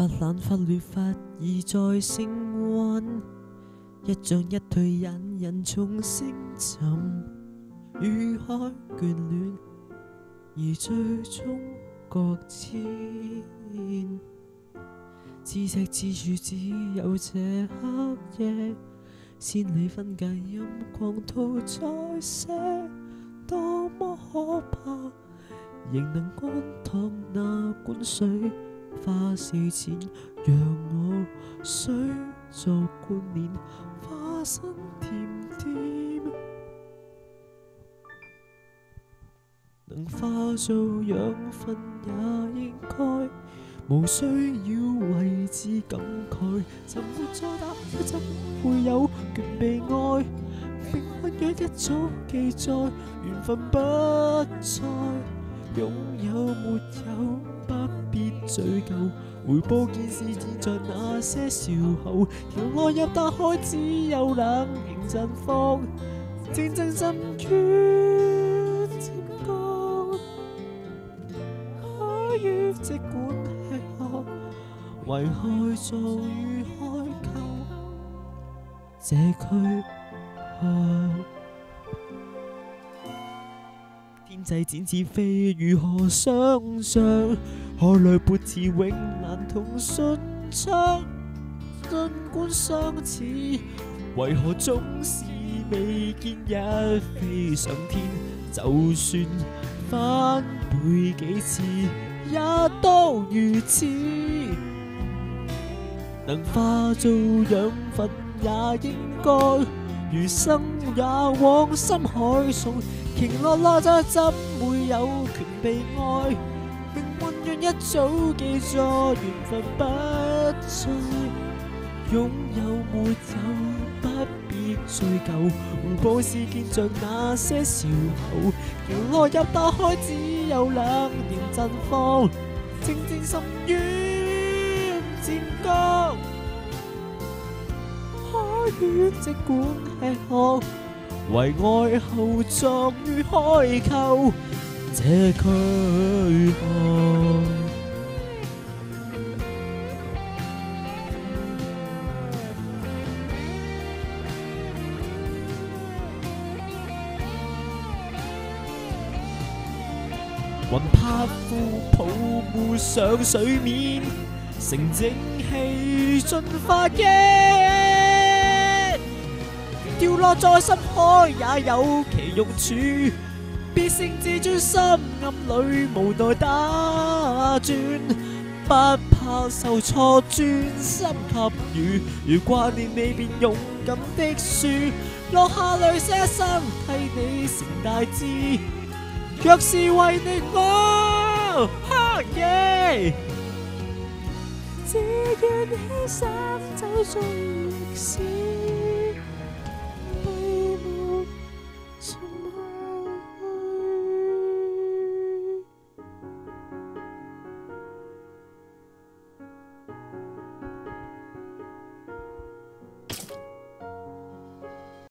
發冷發劣發而在升溫，一進一退引人重升沉，與海眷戀而最終擱淺。知赤之處只有這黑夜，千里分界任狂徒再寫，多麼可怕，仍能乾燙那管水花4000，讓我水作冠冕，花生甜甜，能化做養分也應該，無需要為之感慨，怎會再打開，怎會有權被愛？命運若一早記載，緣分不再，擁有沒有不必追究，回報件事只在那些時候，條路入打開只有冷凝陣放，靜靜心願漸降，可於即管吃喝，為愛做與開購，這軀殼。天際展翅飛，如何想象？海裏撥刺永難同順暢，儘管相似，為何總是未見一飛上天？就算翻倍幾次，也都如此。能化做養分也應該，餘生也往深海送。鯨落落就怎會有權被愛？命運若一早記載，緣分不再，擁有沒有不必追究，回報是見着那些時候，鯨落入打開只有冷凝陣放，靜靜心願漸降，可於即管吃喝，為愛後作於開購，這軀殼。雲拍負泡沫上水面，成正氣盡發現，掉落在深海也有其用處，必勝自尊心暗裏無奈打轉，不怕受挫專心給予，如掛念你便勇敢的說，落下淚寫一生替你成大志，若是為你我哈耶，只願犧牲走進歷史，閉目沉默。